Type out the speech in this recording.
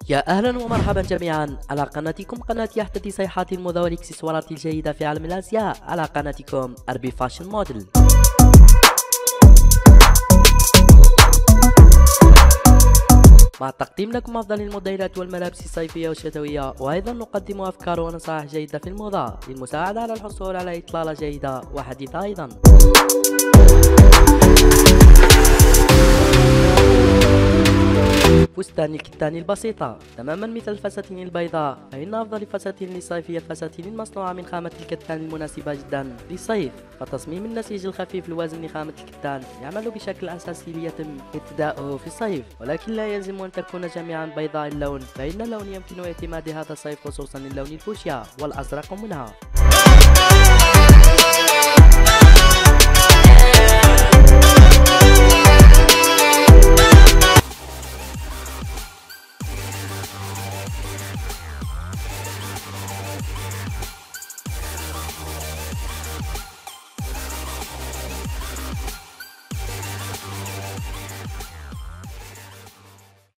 يا أهلا ومرحبا جميعا على قناتكم قناة أحدث صيحات الموضة والإكسسوارات الجيدة في عالم الأزياء على قناتكم أربي فاشن موديل. مع تقديم لكم أفضل الموديلات والملابس الصيفية والشتوية، وأيضا نقدم أفكار ونصائح جيدة في الموضة للمساعدة على الحصول على إطلالة جيدة وحديثة أيضا. فستان الكتان البسيطة تماما مثل الفساتين البيضاء، فإن أفضل الفساتين للصيف الفساتين المصنوعة من خامة الكتان المناسبة جدا للصيف. فتصميم النسيج الخفيف الوازن لخامة الكتان يعمل بشكل أساسي ليتم ارتداؤه في الصيف، ولكن لا يلزم أن تكون جميعا بيضاء اللون، فإن اللون يمكن اعتماد هذا الصيف خصوصا اللون الفوشيا والأزرق منها.